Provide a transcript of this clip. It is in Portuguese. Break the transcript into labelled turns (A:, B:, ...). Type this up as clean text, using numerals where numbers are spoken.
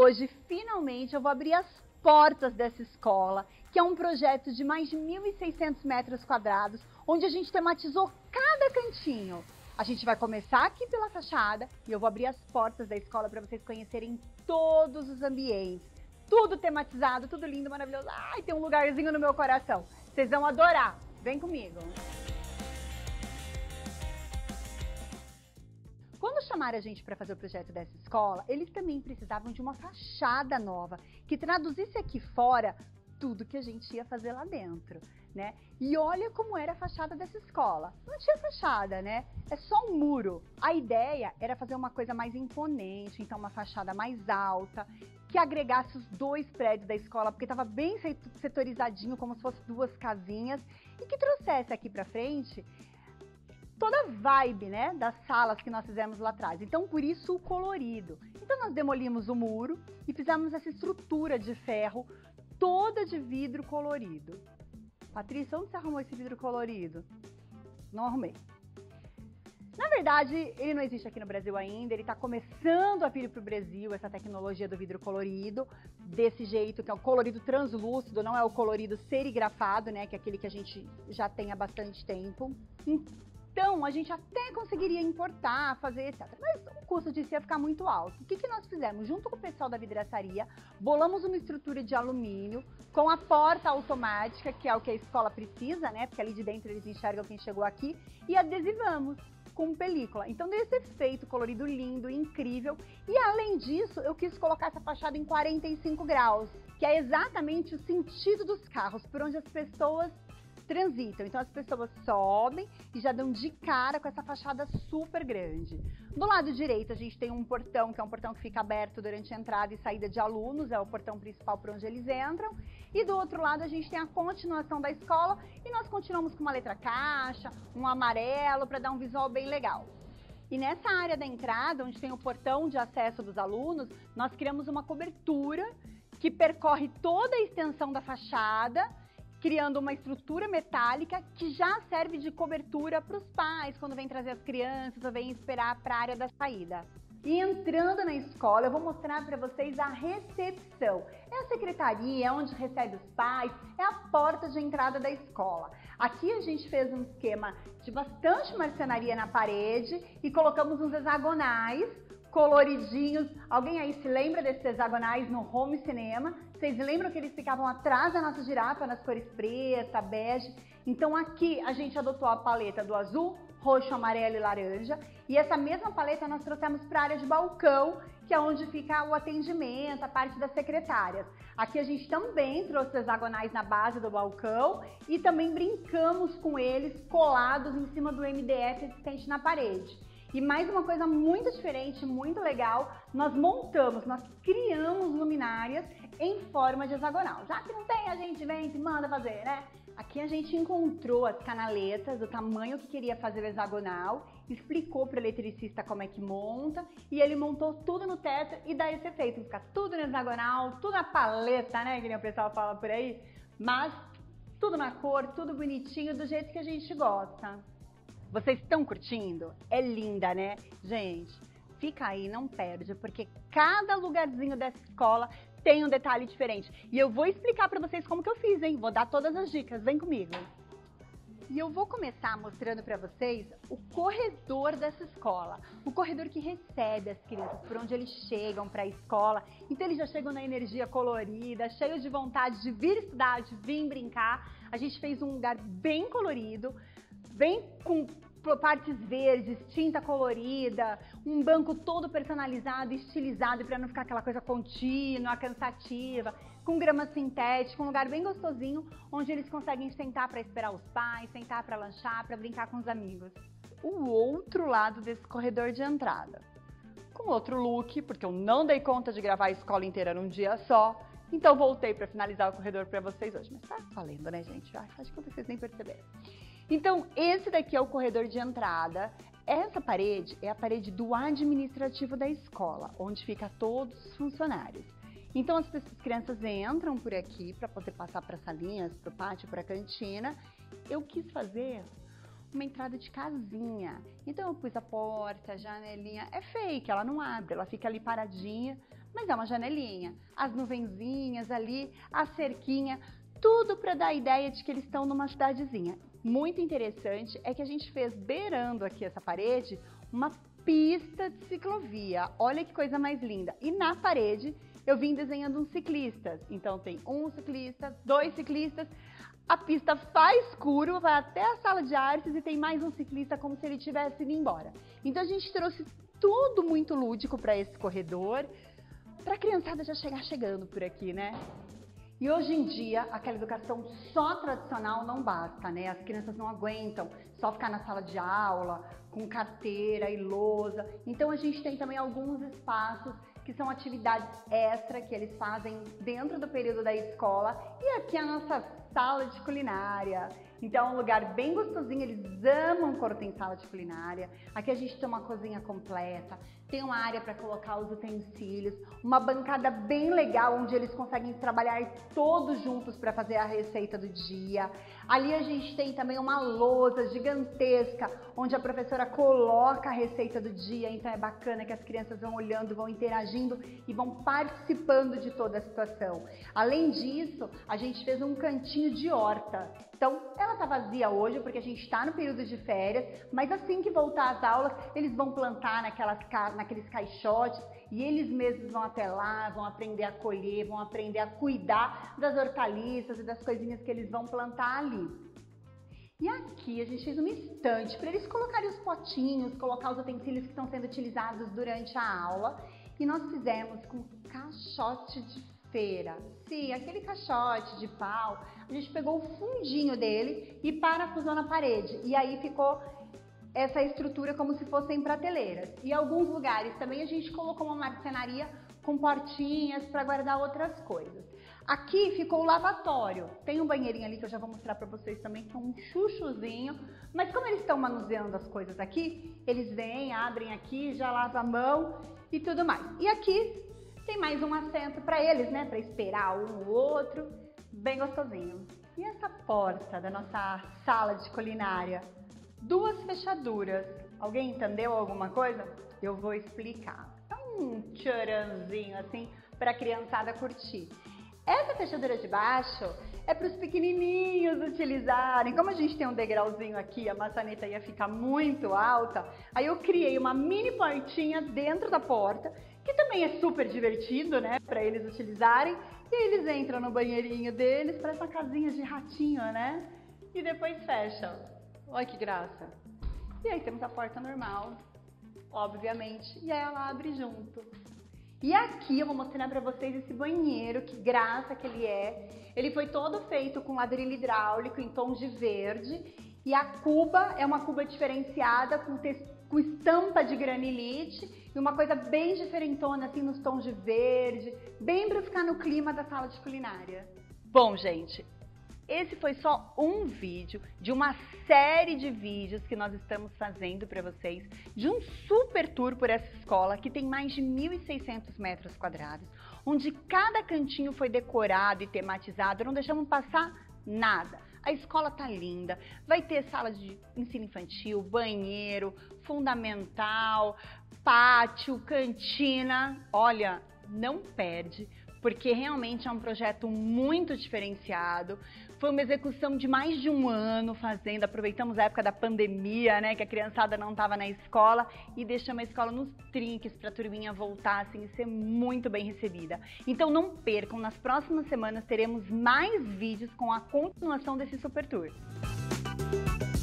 A: hoje, finalmente, eu vou abrir as portas dessa escola, que é um projeto de mais de 1.600 metros quadrados, onde a gente tematizou cada cantinho. A gente vai começar aqui pela fachada e eu vou abrir as portas da escola para vocês conhecerem todos os ambientes. Tudo tematizado, tudo lindo, maravilhoso. Ai, tem um lugarzinho no meu coração. Vocês vão adorar. Vem comigo. Quando chamaram a gente para fazer o projeto dessa escola, eles também precisavam de uma fachada nova, que traduzisse aqui fora tudo que a gente ia fazer lá dentro, né? E olha como era a fachada dessa escola. Não tinha fachada, né? É só um muro. A ideia era fazer uma coisa mais imponente, então uma fachada mais alta, que agregasse os dois prédios da escola, porque estava bem setorizadinho, como se fossem duas casinhas, e que trouxesse aqui para frente toda a vibe, né, das salas que nós fizemos lá atrás. Então, por isso o colorido. Então, nós demolimos o muro e fizemos essa estrutura de ferro toda de vidro colorido. Patrícia, onde você arrumou esse vidro colorido? Não arrumei. Na verdade, ele não existe aqui no Brasil ainda, ele está começando a vir para o Brasil, essa tecnologia do vidro colorido, desse jeito, que é o colorido translúcido, não é o colorido serigrafado, né, que é aquele que a gente já tem há bastante tempo. Então, a gente até conseguiria importar, fazer, etc. Mas o custo disso ia ficar muito alto. O que nós fizemos? Junto com o pessoal da vidraçaria, bolamos uma estrutura de alumínio com a porta automática, que é o que a escola precisa, né? Porque ali de dentro eles enxergam quem chegou aqui, e adesivamos com película. Então, deu esse efeito colorido lindo, incrível. E, além disso, eu quis colocar essa fachada em 45 graus, que é exatamente o sentido dos carros, por onde as pessoas transitam. Então as pessoas sobem e já dão de cara com essa fachada super grande. Do lado direito a gente tem um portão, que é um portão que fica aberto durante a entrada e saída de alunos, é o portão principal por onde eles entram. E do outro lado a gente tem a continuação da escola e nós continuamos com uma letra caixa, um amarelo, para dar um visual bem legal. E nessa área da entrada, onde tem o portão de acesso dos alunos, nós criamos uma cobertura que percorre toda a extensão da fachada, criando uma estrutura metálica que já serve de cobertura para os pais quando vem trazer as crianças ou vem esperar para a área da saída. E entrando na escola, eu vou mostrar para vocês a recepção. É a secretaria, é onde recebe os pais, é a porta de entrada da escola. Aqui a gente fez um esquema de bastante marcenaria na parede e colocamos uns hexagonais coloridinhos. Alguém aí se lembra desses hexagonais no home cinema? Vocês lembram que eles ficavam atrás da nossa girafa nas cores preta, bege? Então aqui a gente adotou a paleta do azul, roxo, amarelo e laranja. E essa mesma paleta nós trouxemos para a área de balcão, que é onde fica o atendimento, a parte das secretárias. Aqui a gente também trouxe hexagonais na base do balcão e também brincamos com eles colados em cima do MDF existente na parede. E mais uma coisa muito diferente, muito legal, nós criamos luminárias em forma de hexagonal. Já que não tem, a gente vem e manda fazer, né? Aqui a gente encontrou as canaletas, o tamanho que queria fazer o hexagonal, explicou para o eletricista como é que monta e ele montou tudo no teto e dá esse efeito, fica tudo no hexagonal, tudo na paleta, né, que nem o pessoal fala por aí, mas tudo na cor, tudo bonitinho, do jeito que a gente gosta. Vocês estão curtindo? É linda, né? Gente, fica aí, não perde, porque cada lugarzinho dessa escola tem um detalhe diferente. E eu vou explicar pra vocês como que eu fiz, hein? Vou dar todas as dicas, vem comigo. E eu vou começar mostrando pra vocês o corredor dessa escola. O corredor que recebe as crianças, por onde eles chegam pra escola. Então eles já chegam na energia colorida, cheios de vontade de vir estudar, de vir brincar. A gente fez um lugar bem colorido, bem com partes verdes, tinta colorida, um banco todo personalizado, estilizado para não ficar aquela coisa contínua, cansativa, com grama sintética, um lugar bem gostosinho, onde eles conseguem sentar para esperar os pais, sentar para lanchar, para brincar com os amigos. O outro lado desse corredor de entrada, com outro look, porque eu não dei conta de gravar a escola inteira num dia só, então voltei para finalizar o corredor para vocês hoje, mas tá valendo, né, gente? Acho que vocês nem perceberam. Então, esse daqui é o corredor de entrada. Essa parede é a parede do administrativo da escola, onde fica todos os funcionários. Então, as crianças entram por aqui para poder passar para as salinhas, para o pátio, para a cantina. Eu quis fazer uma entrada de casinha. Então, eu pus a porta, a janelinha. É fake, ela não abre, ela fica ali paradinha, mas é uma janelinha. As nuvenzinhas ali, a cerquinha, tudo para dar a ideia de que eles estão numa cidadezinha. Muito interessante é que a gente fez beirando aqui essa parede uma pista de ciclovia. Olha que coisa mais linda. E na parede eu vim desenhando uns ciclistas. Então tem um ciclista, 2 ciclistas. A pista faz escuro, vai até a sala de artes e tem mais um ciclista como se ele tivesse ido embora. Então a gente trouxe tudo muito lúdico para esse corredor, para a criançada já chegar chegando por aqui, né? E hoje em dia, aquela educação só tradicional não basta, né? As crianças não aguentam só ficar na sala de aula, com carteira e lousa. Então a gente tem também alguns espaços que são atividades extra que eles fazem dentro do período da escola. E aqui é a nossa sala de culinária. Então é um lugar bem gostosinho, eles amam quando tem sala de culinária. Aqui a gente tem uma cozinha completa, tem uma área para colocar os utensílios, uma bancada bem legal onde eles conseguem trabalhar todos juntos para fazer a receita do dia. Ali a gente tem também uma lousa gigantesca onde a professora coloca a receita do dia, então é bacana que as crianças vão olhando, vão interagindo e vão participando de toda a situação. Além disso, a gente fez um cantinho de horta. Então, ela está vazia hoje porque a gente está no período de férias, mas assim que voltar às aulas, eles vão plantar naqueles caixotes e eles mesmos vão até lá, vão aprender a colher, vão aprender a cuidar das hortaliças e das coisinhas que eles vão plantar ali. E aqui a gente fez uma estante para eles colocarem os potinhos, colocar os utensílios que estão sendo utilizados durante a aula. E nós fizemos com caixote de feira. Sim, aquele caixote de pau, a gente pegou o fundinho dele e parafusou na parede. E aí ficou essa estrutura como se fossem prateleiras. E em alguns lugares também a gente colocou uma marcenaria com portinhas para guardar outras coisas. Aqui ficou o lavatório. Tem um banheirinho ali que eu já vou mostrar para vocês também, que é um chuchuzinho. Mas como eles estão manuseando as coisas aqui, eles vêm, abrem aqui, já lavam a mão e tudo mais. E aqui tem mais um assento para eles, né? Para esperar um ou outro. Bem gostosinho. E essa porta da nossa sala de culinária? 2 fechaduras. Alguém entendeu alguma coisa? Eu vou explicar. É um tcharanzinho assim para a criançada curtir. Essa fechadura de baixo é para os pequenininhos utilizarem. Como a gente tem um degrauzinho aqui, a maçaneta ia ficar muito alta, aí eu criei uma mini portinha dentro da porta, que também é super divertido, né, para eles utilizarem. E aí eles entram no banheirinho deles, para essa casinha de ratinho, né, e depois fecham. Olha que graça. E aí temos a porta normal, obviamente, e aí ela abre junto. E aqui eu vou mostrar para vocês esse banheiro, que graça que ele é. Ele foi todo feito com ladrilho hidráulico em tons de verde. E a cuba é uma cuba diferenciada com estampa de granilite. E uma coisa bem diferentona assim nos tons de verde. Bem para ficar no clima da sala de culinária. Bom, gente, esse foi só um vídeo de uma série de vídeos que nós estamos fazendo para vocês de um super tour por essa escola que tem mais de 1.600 metros quadrados, onde cada cantinho foi decorado e tematizado, não deixamos passar nada. A escola tá linda, vai ter sala de ensino infantil, banheiro, fundamental, pátio, cantina. Olha, não perde, porque realmente é um projeto muito diferenciado. Foi uma execução de mais de um ano fazendo, aproveitamos a época da pandemia, né, que a criançada não estava na escola e deixamos a escola nos trinques para a turminha voltar assim, e ser muito bem recebida. Então não percam, nas próximas semanas teremos mais vídeos com a continuação desse Super Tour.